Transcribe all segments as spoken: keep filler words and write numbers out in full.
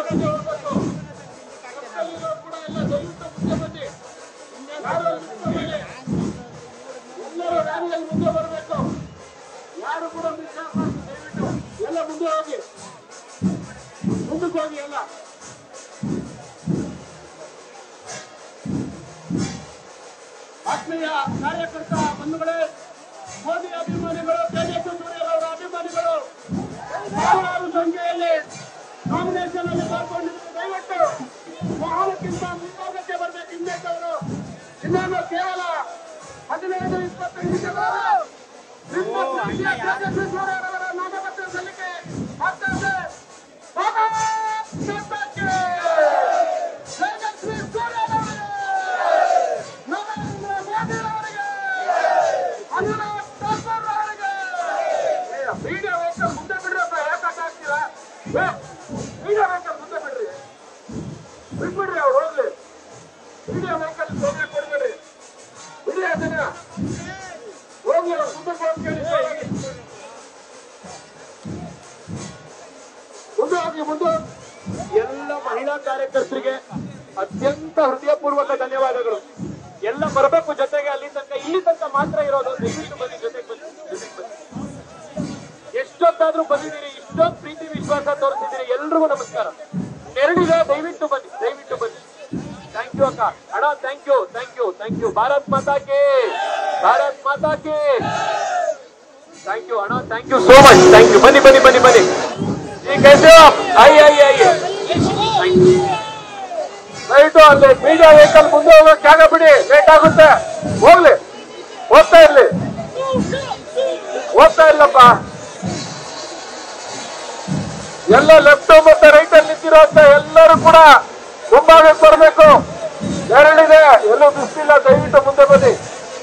ಆತ್ಮೀಯ ಕಾರ್ಯಕರ್ತ ಬಂಧುಗಳೇ, ಮೋದಿ ಅಭಿಮಾನಿಗಳು, ತೇಜಸ್ವಿ ಸೂರ್ಯರವರ ಅಭಿಮಾನಿಗಳು ಸಾವಿರಾರು ಸಂಖ್ಯೆಯಲ್ಲಿ ನಾಮಿನೇಷನ್ ಅಲ್ಲಿ ಪಾಲ್ಗೊಂಡಿದ್ದು, ದಯವಿಟ್ಟು ವಾಹನಕ್ಕಿಂತ ಮುಂಭಾಗಕ್ಕೆ ಬರಬೇಕು. ಹಿಂದೇಟವರು ಇನ್ನೊಂದು ಕೇವಲ ಹದಿನೈದು ಇಪ್ಪತ್ತು ನಿಮಿಷಗಳು ತೇಜಸ್ವಿ ಸೂರ್ಯರವರ ನಾಮಪತ್ರ ಸಲ್ಲಿಕೆ ಆಗ್ತಾ ಇದೆ. ತೇಜಸ್ವಿ ಸೂರ್ಯರವರಿಗೆ, ನರೇಂದ್ರ ಮೋದಿ ಅವರಿಗೆ, ಅನುರಾಗ್ ಠಾಕೂರ್ ಅವರಿಗೆ. ಮೀಡಿಯಾ ವೆಹಿಕಲ್ ಮುಂದೆ ಬಿಡ್ರಪ್ಪ, ಯಾಕೆ ಆಗ್ತೀರಾ? ಮೀಡಿಯಾ ವೆಹಿಕಲ್ ಮುಂದೆ ಬಿಡ್ರಿ, ಬಿಟ್ಬಿಡ್ರಿ, ಅವ್ರು ಹೋಗ್ಲಿ. ಮೀಡಿಯಾ ವೆಹಿಕಲ್ ಹೋಗಿ ಕೊಡ್ಬೇಡ್ರಿ, ಬಿಡಿ ಅದನ್ನ ಹೋಗ್ಲಿ. ಅವ್ರು ಮುಂದೆ ಹೋಗಿ ಕೇಳಿ, ಮುಂದೆ ಹೋಗಿ ಮುಂದೆ. ಎಲ್ಲ ಮಹಿಳಾ ಕಾರ್ಯಕರ್ತರಿಗೆ ಅತ್ಯಂತ ಹೃದಯಪೂರ್ವಕ ಧನ್ಯವಾದಗಳು. ಎಲ್ಲ ಬರಬೇಕು ಜೊತೆಗೆ, ಅಲ್ಲಿ ತನಕ ಇಲ್ಲಿ ತನಕ ಮಾತ್ರ ಇರೋದು. ದಯವಿಟ್ಟು ಬನ್ನಿ, ಜೊತೆಗೆ ಬನ್ನಿ, ಜೊತೆಗೆ ಬನ್ನಿ. ಎಷ್ಟೊತ್ತಾದ್ರೂ ಬಂದಿದ್ದೀರಿ, ಇಷ್ಟೊಂದು ಪ್ರೀತಿ ವಿಶ್ವಾಸ ತೋರಿಸಿದ್ದೀರಿ, ಎಲ್ರಿಗೂ ನಮಸ್ಕಾರ. ಎರಡಿದೆ, ದಯವಿಟ್ಟು ಬನ್ನಿ, ದಯವಿಟ್ಟು ಬನ್ನಿ. ಥ್ಯಾಂಕ್ ಯು ಅಕ್ಕ, ಅಣ್ಣ, thank you, thank you, thank you. Bharat Mata ಕಿ, ಭಾರತ್ ಮಾತಾ ಕಿ. ಥ್ಯಾಂಕ್ ಯು ಅಣ್ಣ, thank you so much, thank you. ಬನ್ನಿ ಬನ್ನಿ ಬನ್ನಿ ಬನ್ನಿ. ಈ कैसे हो? आइए आइए आइए. ದಯವಿಟ್ಟು ಅಲ್ಲಿ ಮೀಡಿಯಾ ವೆಹಿಕಲ್ ಮುಂದೆ ಹೋಗಕ್ಕೆ ಜಾಗ ಬಿಡಿ, ಲೇಟ್ ಆಗುತ್ತೆ. ಹೋಗ್ಲಿ, ಹೋಗ್ತಾ ಇರ್ಲಿ, ಹೋಗ್ತಾ ಇರ್ಲಪ್ಪ. ಎಲ್ಲ ಲೆಫ್ಟ್ ಮತ್ತೆ ರೈಟ್ ಅಲ್ಲಿ ನಿಂತಿರೋ ಅಂತ ಎಲ್ಲರೂ ಕೂಡ ಮುಂಭಾಗಕ್ಕೆ ಬರಬೇಕು. ಎರಡಿದೆ, ಎಲ್ಲೂ ಬಿಸ್ತಿಲ್ಲ, ದಯವಿಟ್ಟು ಮುಂದೆ ಬನ್ನಿ.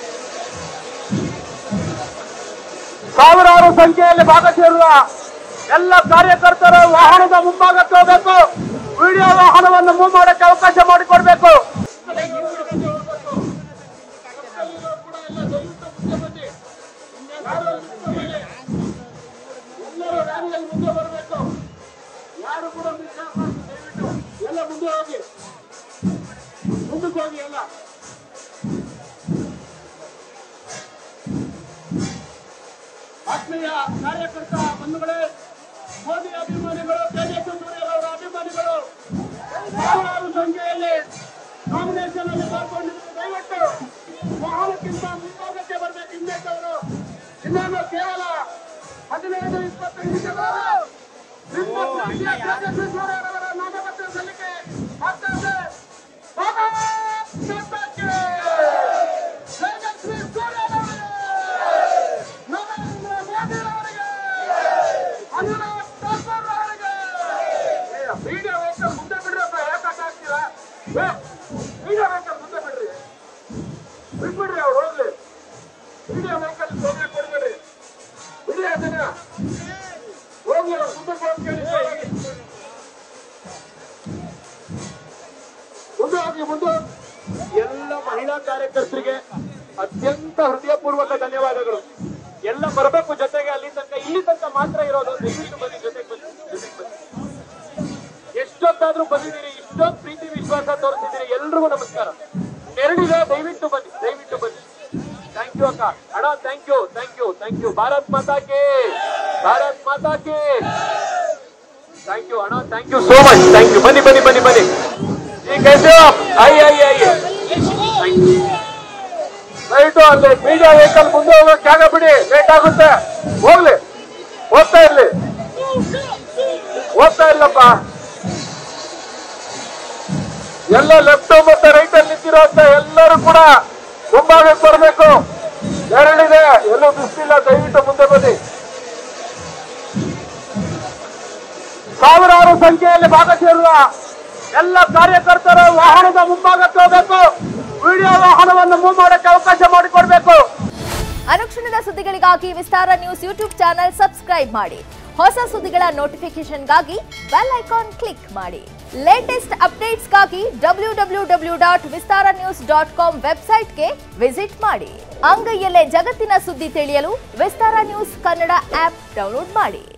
ಸಾವಿರಾರು ಸಂಖ್ಯೆಯಲ್ಲಿ ಭಾಗ ಸೇರುವ ಎಲ್ಲ ಕಾರ್ಯಕರ್ತರು ವಾಹನದ ಮುಂಭಾಗಕ್ಕೆ ಹೋಗಬೇಕು. ವಿಡಿಯೋ ವಾಹನವನ್ನು ಮೂವ್ ಮಾಡಕ್ಕೆ ಅವಕಾಶ ಮಾಡಿಕೊಡ್ಬೇಕು. ಎಲ್ಲರೂ ರ್ಯಾಲಿಯಲ್ಲಿ ಮುಂದೆ ಬರಬೇಕು, ಯಾರು ಕೂಡ ಮಿಸ್ ಆಗಬಾರ್ದು. ದಯವಿಟ್ಟು ಎಲ್ಲ ಮುಂದೆ ಹೋಗಿ, ಮುಂದಕ್ಕೆ ಹೋಗಿ. ಎಲ್ಲ ಆತ್ಮೀಯ ಕಾರ್ಯಕರ್ತ ಬಂಧುಗಳೇ, ಮೋದಿ ಅಭಿಮಾನಿಗಳು, ತೇಜಸ್ವಿ ಸೂರ್ಯರವರ ಅಭಿಮಾನಿಗಳು ಸಾವಿರಾರು ಸಂಖ್ಯೆಯಲ್ಲಿ ನಾಮಿನೇಷನ್ ಅಲ್ಲಿ ಪಾಲ್ಗೊಂಡಿದ್ದು, ದಯವಿಟ್ಟು ವಾಹನಕ್ಕಿಂತ ಮುಂಭಾಗಕ್ಕೆ ಬರಬೇಕು. ಹಿಂದೇಟವರು ಇನ್ನೊಂದು ಕೇವಲ ಹದಿನೈದು ಇಪ್ಪತ್ತು ನಿಮಿಷಗಳು ತೇಜಸ್ವಿ ಸೂರ್ಯರವರ ನಾಮಪತ್ರ ಸಲ್ಲಿಕೆ ಆಗ್ತಾ ಇದೆ. ತೇಜಸ್ವಿ ಸೂರ್ಯರವರಿಗೆ, ನರೇಂದ್ರ ಮೋದಿ ಅವರಿಗೆ, ಅನುರಾಗ್ ಠಾಕೂರ್ ಅವರಿಗೆ. ಮೀಡಿಯಾ ವೆಹಿಕಲ್ ಮುಂದೆ ಬಿಡ್ರಪ್ಪ, ಯಾಕೆ ಆಗ್ತೀರಾ? ಮೀಡಿಯಾ ವೆಹಿಕಲ್ ಮುಂದೆ ಬಿಡ್ರಿ, ಬಿಟ್ಬಿಡ್ರಿ, ಅವ್ರು ಹೋಗ್ಲಿ. ಮೀಡಿಯಾ ವೆಹಿಕಲ್ ಹೋಗಿ ಕೊಡ್ಬೇಡ್ರಿ, ಬಿಡಿ ಅದನ್ನ ಹೋಗ್ಲಿ. ಅವ್ರು ಮುಂದೆ ಹೋಗಿ ಕೇಳಿ, ಮುಂದೆ ಹೋಗಿ ಮುಂದೆ. ಎಲ್ಲ ಮಹಿಳಾ ಕಾರ್ಯಕರ್ತರಿಗೆ ಅತ್ಯಂತ ಹೃದಯಪೂರ್ವಕ ಧನ್ಯವಾದಗಳು. ಎಲ್ಲ ಬರಬೇಕು ಜೊತೆಗೆ, ಅಲ್ಲಿ ತನಕ ಇಲ್ಲಿ ತನಕ ಮಾತ್ರ ಇರೋದು. ದಯವಿಟ್ಟು ಬನ್ನಿ, ಜೊತೆಗೆ ಬನ್ನಿ, ಜೊತೆಗೆ ಬನ್ನಿ. ಎಷ್ಟೊತ್ತಾದ್ರೂ ಬಂದಿದ್ದೀರಿ, ಇಷ್ಟೊಂದು ಪ್ರೀತಿ ವಿಶ್ವಾಸ ತೋರಿಸಿದ್ದೀರಿ, ಎಲ್ರಿಗೂ ನಮಸ್ಕಾರ. ಎರಡಿದೆ, ದಯವಿಟ್ಟು ಬನ್ನಿ, ದಯವಿಟ್ಟು ಬನ್ನಿ. ಥ್ಯಾಂಕ್ ಯು ಅಕ್ಕ, ಅಣ್ಣ, thank you, thank you, thank you. Bharat Mata ಕಿ, ಭಾರತ್ ಮಾತಾ ಕಿ. ಥ್ಯಾಂಕ್ ಯು ಅಣ್ಣ, thank you so much, thank you. ಬನ್ನಿ ಬನ್ನಿ ಬನ್ನಿ ಬನ್ನಿ. ಈ कैसे हो? आइए आइए आइए. ದಯವಿಟ್ಟು ಅಲ್ಲಿ ಮೀಡಿಯಾ ವೆಹಿಕಲ್ ಮುಂದೆ ಹೋಗಕ್ಕೆ ಜಾಗ ಬಿಡಿ, ಲೇಟ್ ಆಗುತ್ತೆ. ಹೋಗ್ಲಿ, ಹೋಗ್ತಾ ಇರ್ಲಿ, ಹೋಗ್ತಾ ಇರ್ಲಪ್ಪ. ಎಲ್ಲ ಲೆಫ್ಟ್ ಮತ್ತೆ ರೈಟ್ ಅಲ್ಲಿ ನಿಂತಿರೋ ಅಂತ ಎಲ್ಲರೂ ಕೂಡ ಮುಂಭಾಗಕ್ಕೆ ಬರಬೇಕು. ಎರಡಿದೆ, ಎಲ್ಲೂ ಬಿಸ್ತಿಲ್ಲ, ದಯವಿಟ್ಟು ಮುಂದೆ ಬನ್ನಿ. ಸಾವಿರಾರು ಸಂಖ್ಯೆಯಲ್ಲಿ ಭಾಗ ಸೇರುವ ಎಲ್ಲ ಕಾರ್ಯಕರ್ತರು ವಾಹನದ ಮುಂಭಾಗಕ್ಕೆ ಹೋಗಬೇಕು. ವಿಡಿಯೋ ವಾಹನವನ್ನು ಮೂವ್ ಮಾಡಕ್ಕೆ ಅವಕಾಶ ಮಾಡಿಕೊಡ್ಬೇಕು. ಅನುಕ್ಷಣದ ಸುದ್ದಿಗಳಿಗಾಗಿ Vistara news YouTube channel subscribe ಮಾಡಿ. ಹೊಸ ಸುದ್ದಿಗಳ ನೋಟಿಫಿಕೇಶನ್ಗಾಗಿ ಬೆಲ್ ಐಕಾನ್ ಕ್ಲಿಕ್ ಮಾಡಿ. ಲೇಟೆಸ್ಟ್ ಅಪ್ಡೇಟ್ಸ್ಗಾಗಿ W W W dot Vistara news dot com ವೆಬ್ಸೈಟ್ಗೆ ವಿಸಿಟ್ ಮಾಡಿ. ಅಂಗೈಯಲ್ಲೇ ಜಗತ್ತಿನ ಸುದ್ದಿ ತಿಳಿಯಲು Vistara news Kannada app download ಮಾಡಿ.